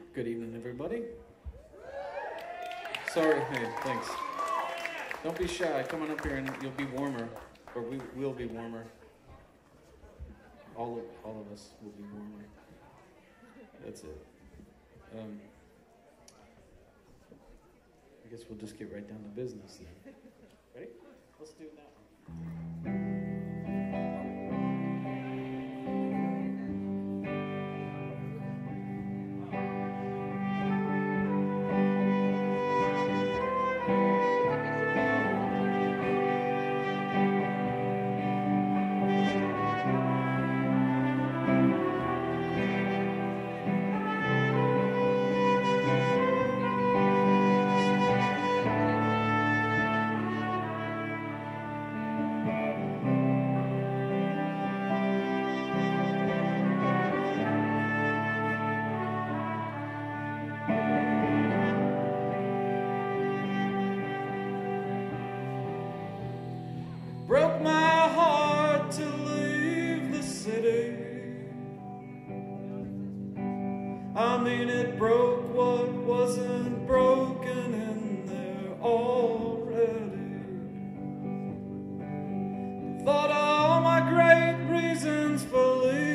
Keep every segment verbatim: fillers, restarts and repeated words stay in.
Good evening, everybody. Sorry, hey, thanks. Don't be shy. Come on up here and you'll be warmer, or we will be warmer. All of all of us will be warmer. That's it. Um, I guess we'll just get right down to business then. Ready? Let's do that one. Broke my heart to leave the city. I mean, it broke what wasn't broken in there already. Thought of all my great reasons for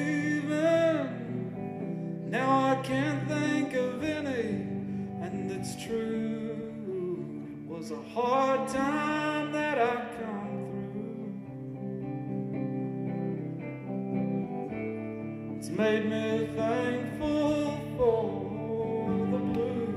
leaving. Now I can't think of any, and it's true. It was a hard time that I come. It's made me thankful for the blues.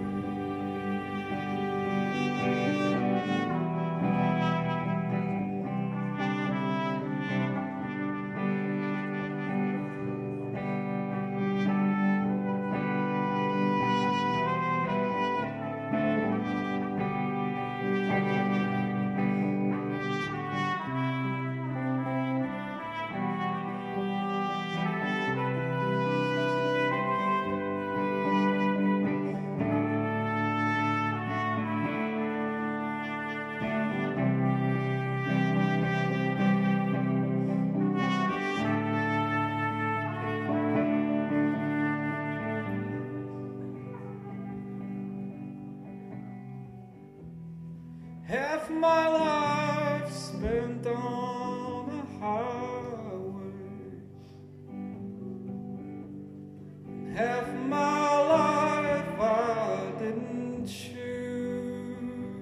Half my life spent on a highway, half my life I didn't choose.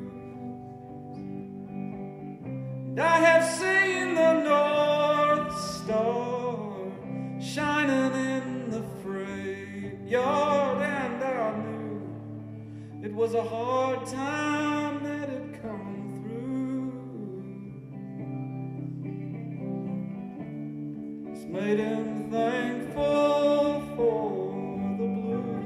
And I have seen the North Star shining in the freight yard, and I knew it was a hard time that it come through. It's made him thankful for the blues.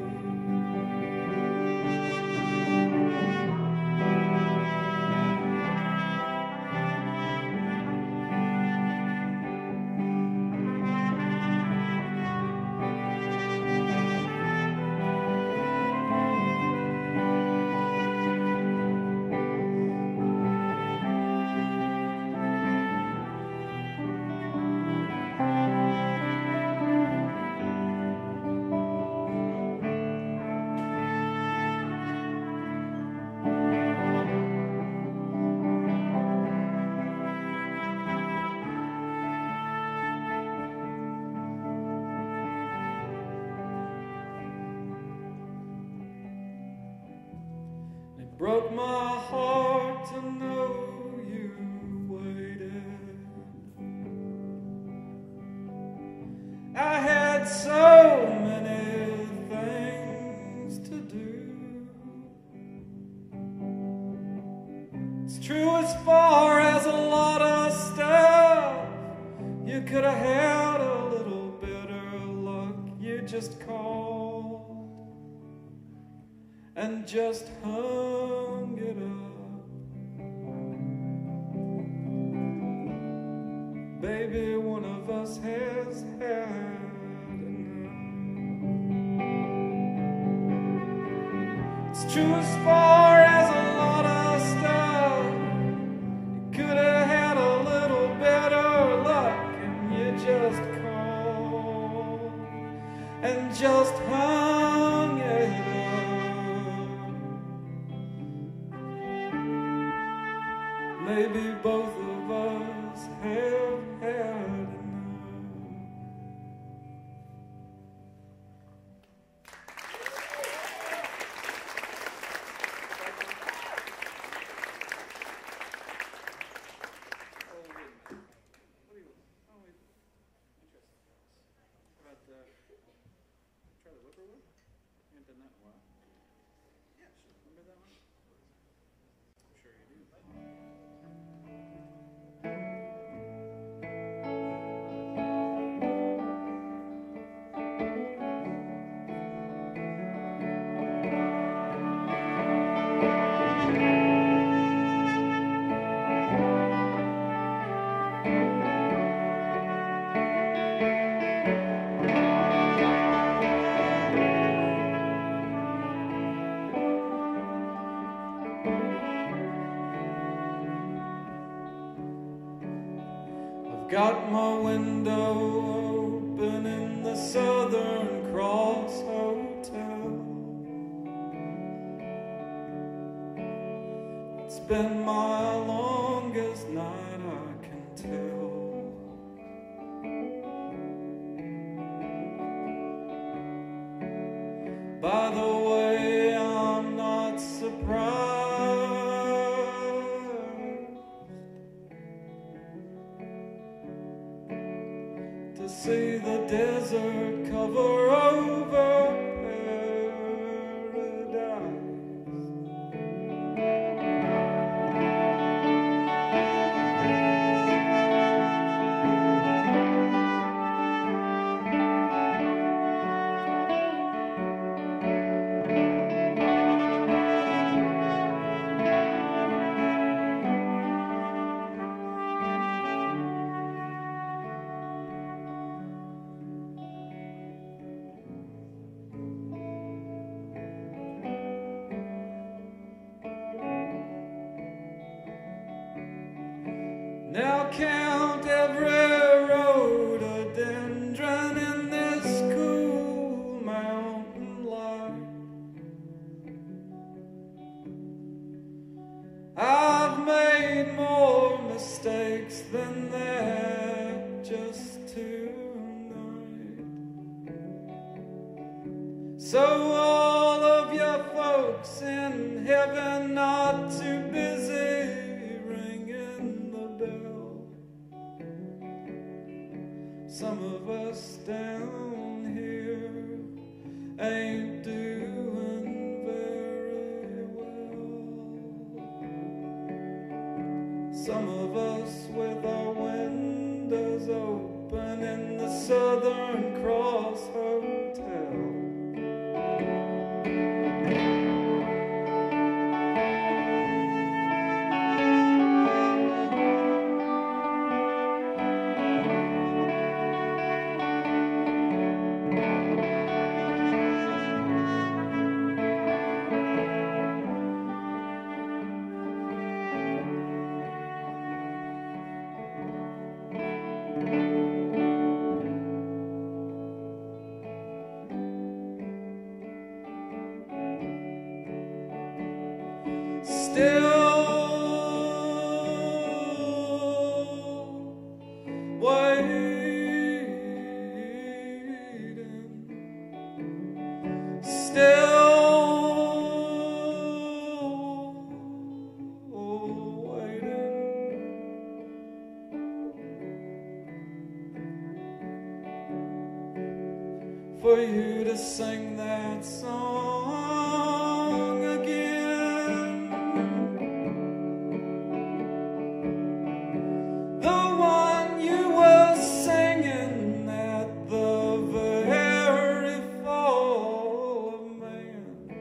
Broke my heart to know you waited. I had so many things to do. It's true as far as a lot of stuff. You could have had a little better luck. You just called and just hung it up. Baby, one of us has had enough. It's true as far as a lot of stuff. You could have had a little better luck, and you just called and just hung it up. maybe both of us have had enough. Got my window open in the Southern Cross Hotel. It's been my longest night, I can tell. By the way, I'm not surprised to see the desert cover over paradise. Now count every rhododendron in this cool mountain light. I've made more mistakes than that just tonight. So all of you folks in heaven not too busy some of us down here ain't doing very well. Some of us with our windows open in the Southern Cross Hotel. For you to sing that song again, the one you were singing at the very fall of man.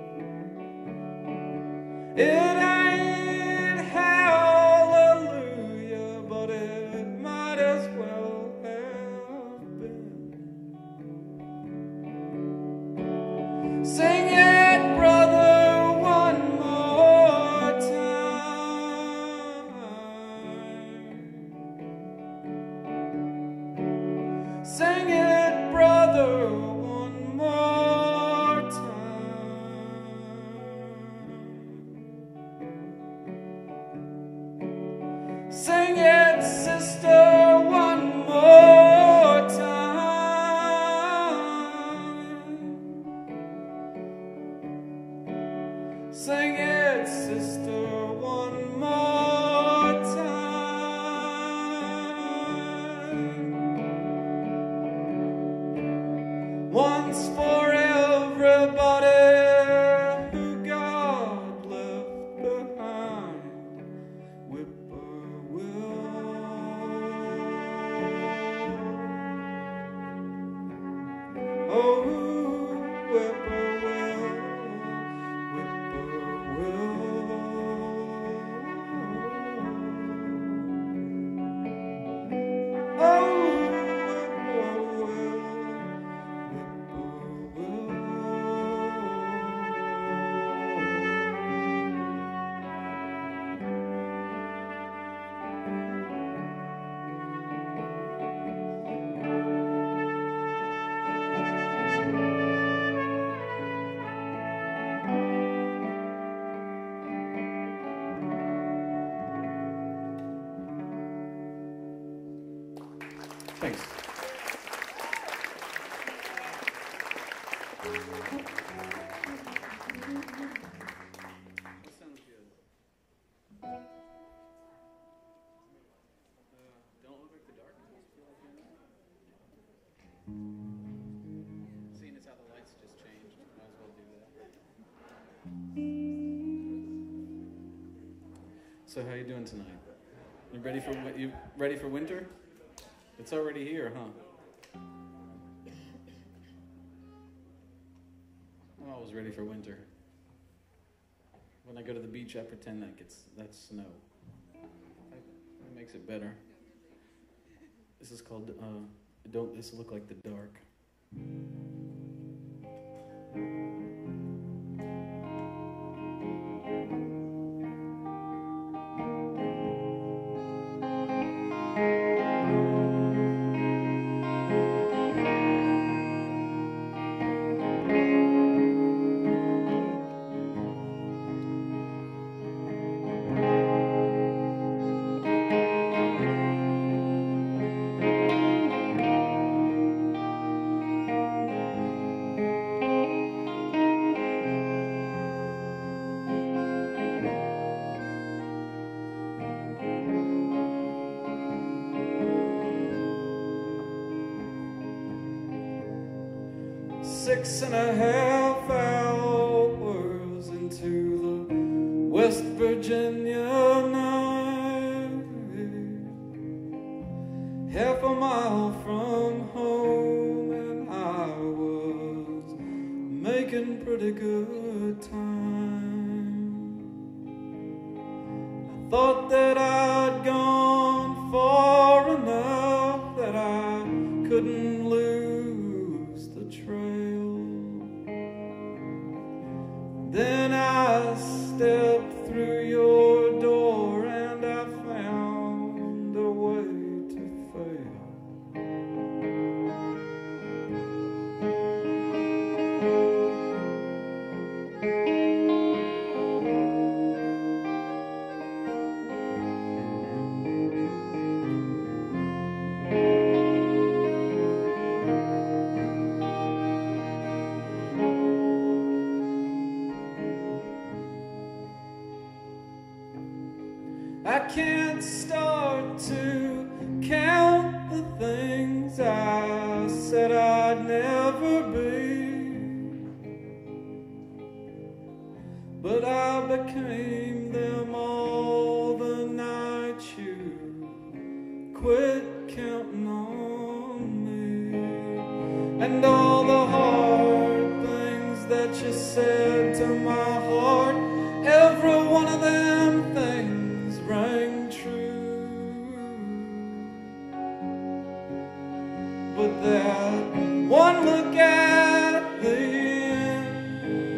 It ain't hallelujah, but it might as well have been. Sing it, brother, one more time. Sing it, brother, one more time. Sing it, sister, one more time. Once for everybody who God left behind. Whippoorwill. Oh, whippoorwill. Thanks. That sounds good. Uh, don't look like the dark. Seeing as how the lights just changed, might as well do that. So how you doing tonight? You ready for you ready for winter? It's already here, huh? I'm always ready for winter. When I go to the beach, I pretend that gets that's snow. It makes it better. This is called uh, Don't This Look Like the Dark. Six and a half hours into the West Virginia night, half a mile from home, and I was making pretty good time. I thought that I'd gone far enough that I couldn't lose the trail. Then I stepped through your door and I found a way to fail. I can't start to count the things I said I'd never be, but I became them all the night you quit counting on me. And all the hard things that you said to my heart, every one of them things rang true. But that one look at the end,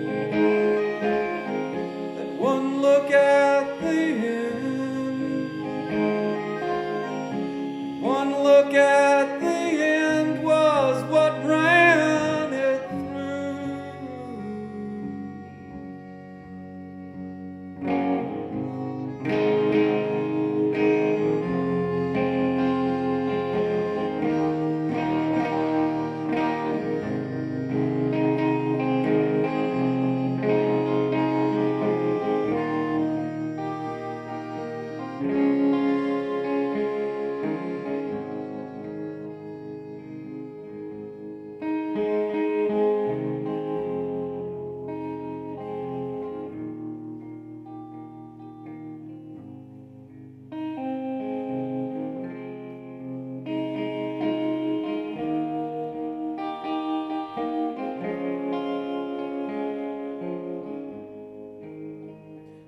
that one look at the end, one look at the end was what ran it through.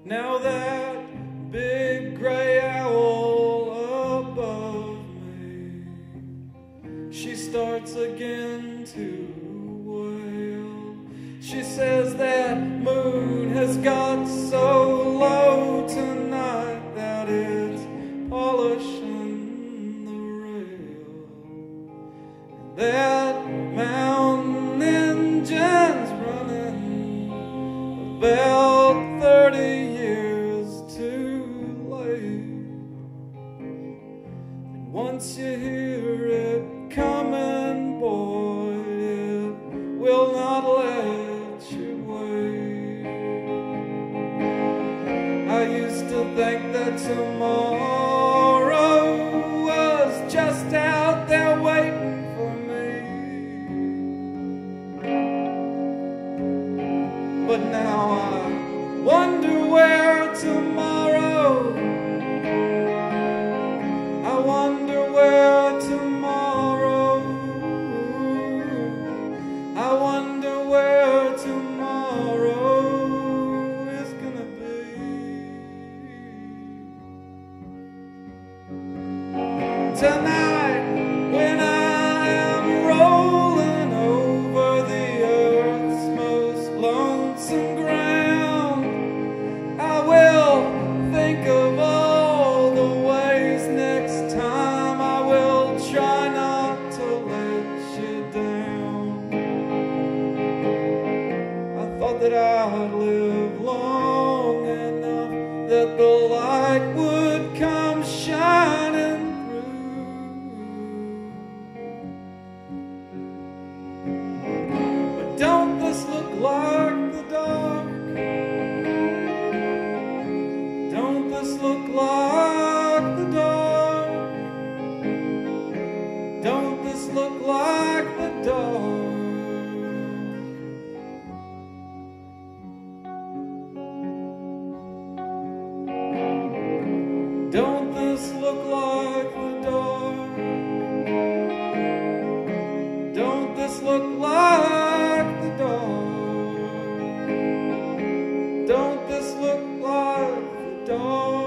Now that big gray owl above me, she starts again to wail. She says that moon has got so low tonight that it's polishing the rail. That mountain engine's running about thirty years too late. And once you hear it coming, boy, it will not let you wait. I used to think that tomorrow was just out there waiting for me, but now I wonder where tomorrow, I wonder where tomorrow, I wonder where tomorrow is gonna be. Tonight, when I am rolling over the earth's most lonesome ground, I will think of all the ways next time I will try not to let you down. I thought that I'd live long enough that the light would come shining through. But don't this look like the dark? Don't this look like the dark? Don't this look like the dark? Don't this look like the dark? Don't this look like the dark? Don't this look like the dark?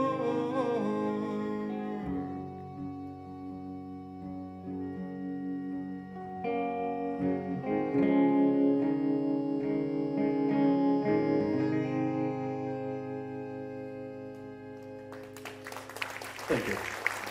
Thank you.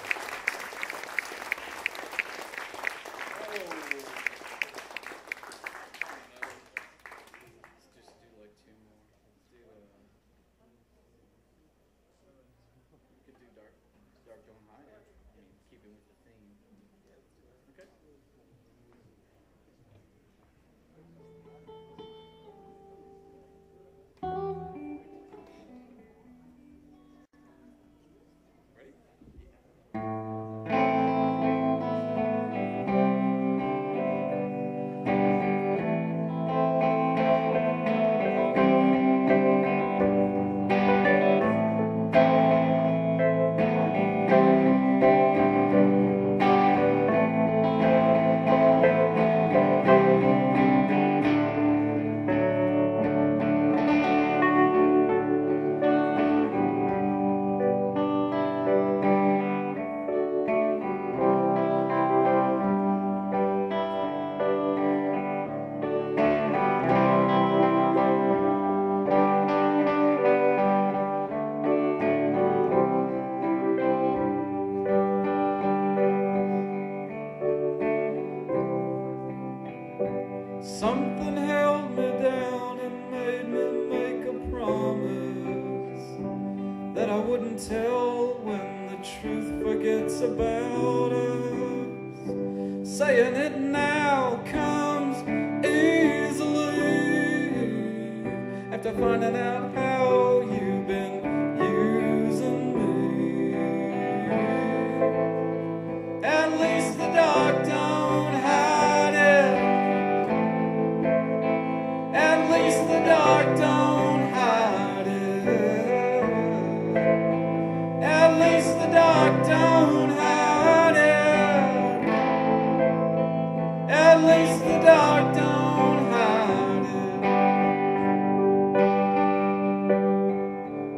Something held me down and made me make a promise that I wouldn't tell when the truth forgets about us. Saying it now comes easily after finding out how you've been using me. At least the dark don't hide it. At least the dark don't hide it. At least the dark don't hide it. At least the dark don't hide it.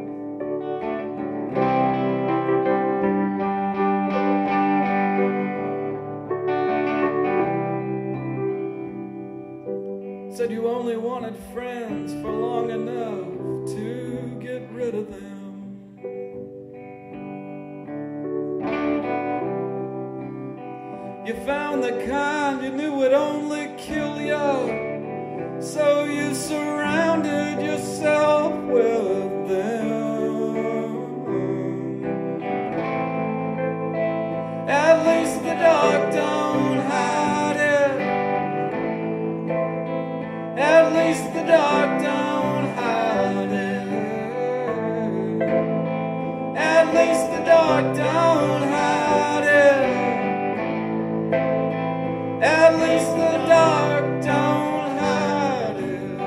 found the kind you knew would only kill you, so you surrounded yourself with them. At least the dark don't hide it. At least the dark don't hide it. At least the dark don't hide it. At least the dark don't hide it.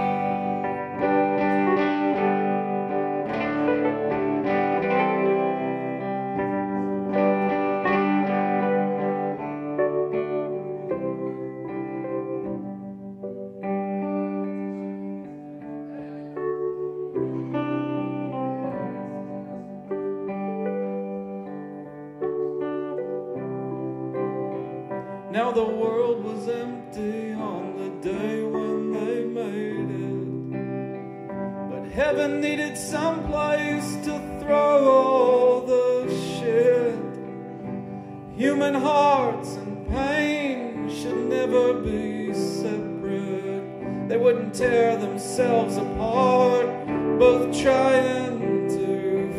Now the world was empty on the day when they made it, but heaven needed some place to throw all the shit. Human hearts and pain should never be separate. They wouldn't tear themselves apart, both trying to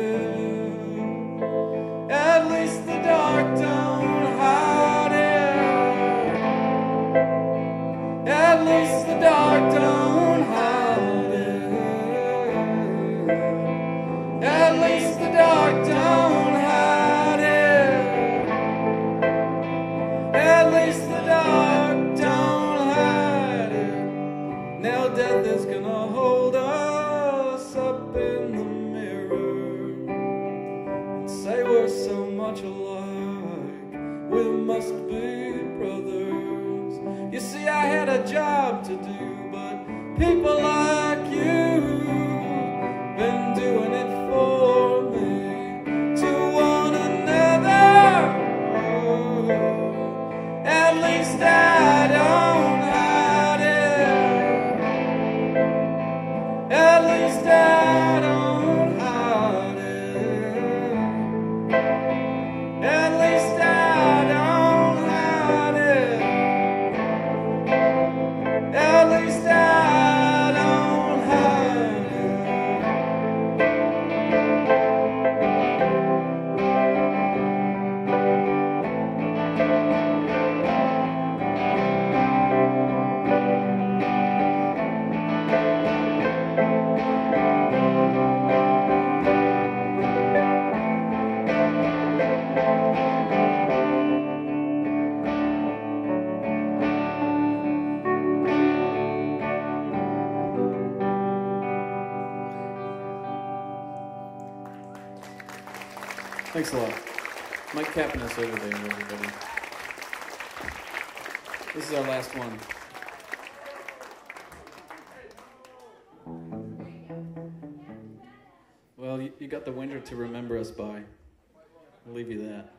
fit. At least the dark don't hide it. At least the dark don't hide it. At least the dark don't hide it. At least the dark don't hide it. Now death is gonna hold us up in the mirror and say we're so much alike, we must be brothers. You see, I had a job to do, but people like you been doing it for me, to one another. Oh, at least I don't hide it. At least I don't hide it. At least I don't hide it. At least I don't hide Thanks a lot. Mike capping us over there, everybody. This is our last one. Well, you, you got the winter to remember us by. I'll leave you that.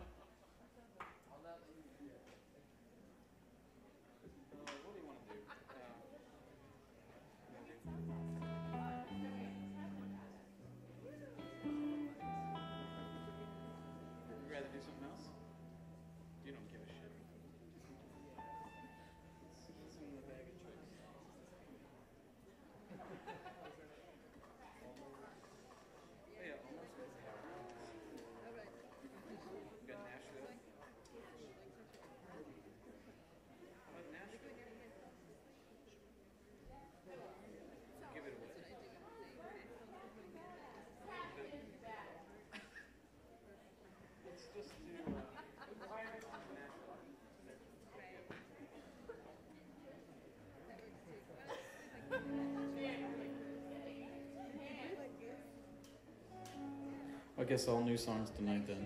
I guess all new songs tonight then.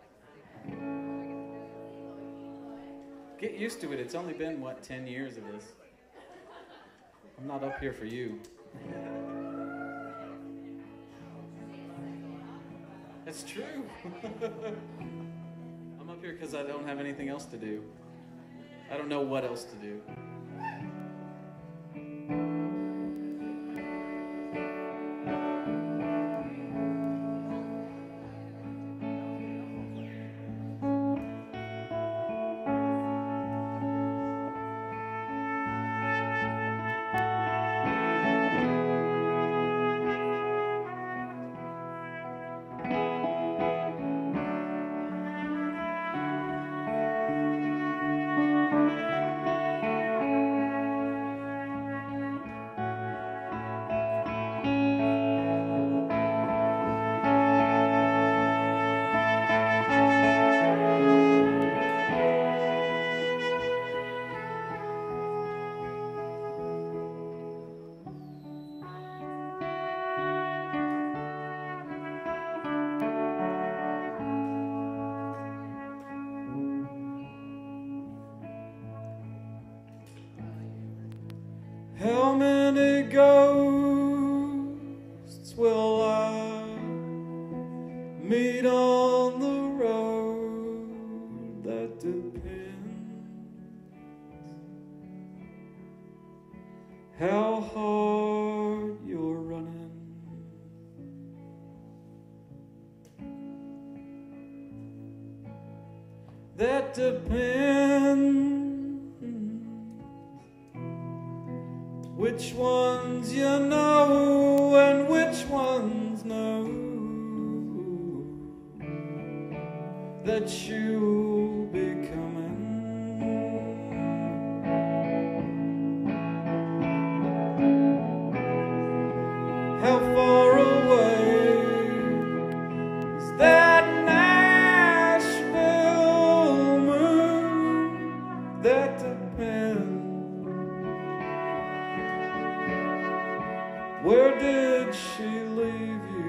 Get used to it. It's only been, what, ten years of this. I'm not up here for you. That's true. I'm up here because I don't have anything else to do. I don't know what else to do. meet on the road that depends how hard you're running. That depends which ones you know and which ones know that you'll be coming. How far away is that Nashville moon? That depends. Where did she leave you?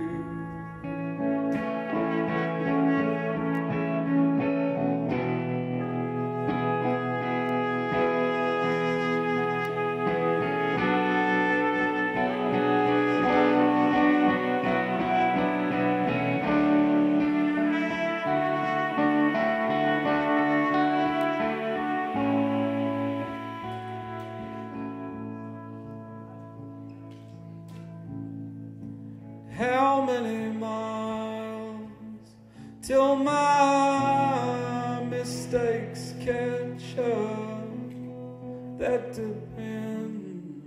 How many miles till my mistakes catch up? That depends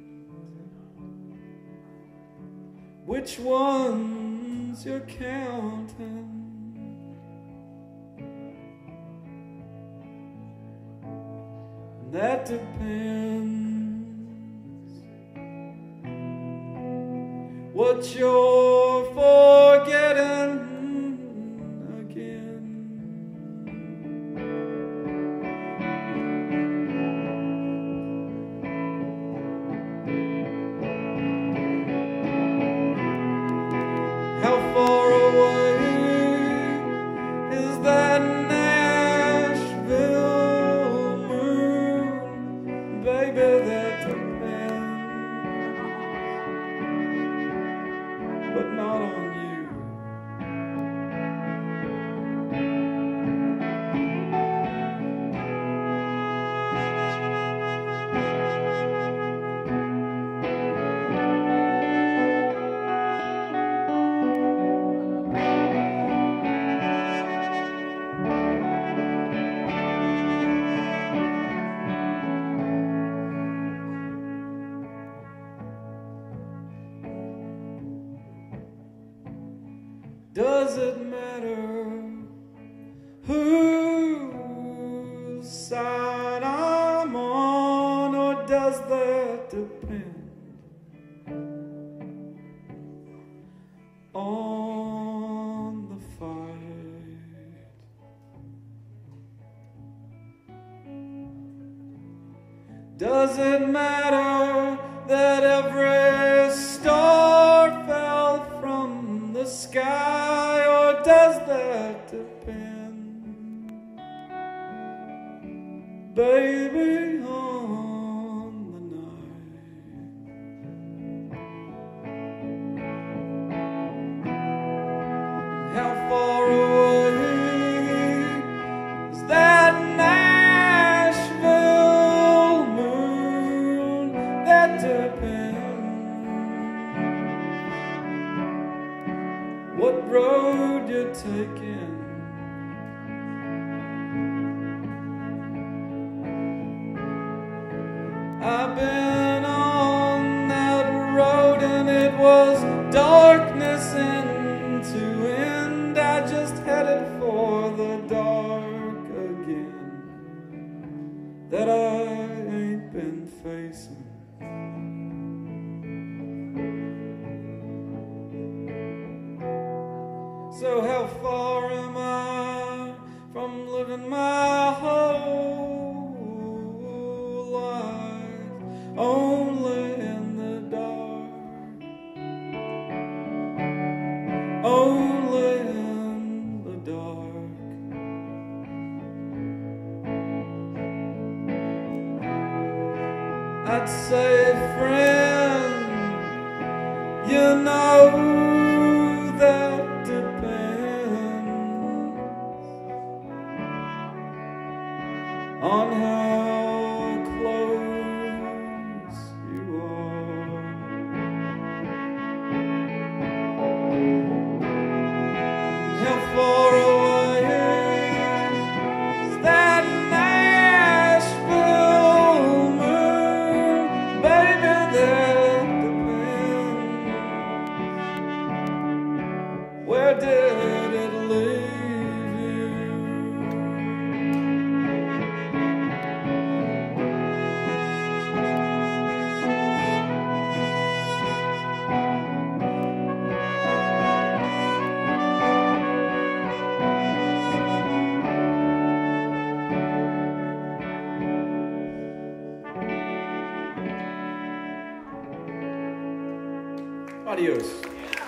which ones you're counting. That depends what you're forgetting again. How far away is that Nashville moon? Baby, that depends, but not on you. Does it matter whose side I'm on, or does that depend on the fight? Does it matter that every star fell from the sky, or does that depend, baby, on the night? How far away is that Nashville moon? That depends what road you're taking. I've been on that road and it was darkness end to end. I just headed for the dark again that I ain't been facing. So how far am I from living my whole life only in the dark, only in the dark? I'd say, friend, you know that depends. Where did it leave you? Adios.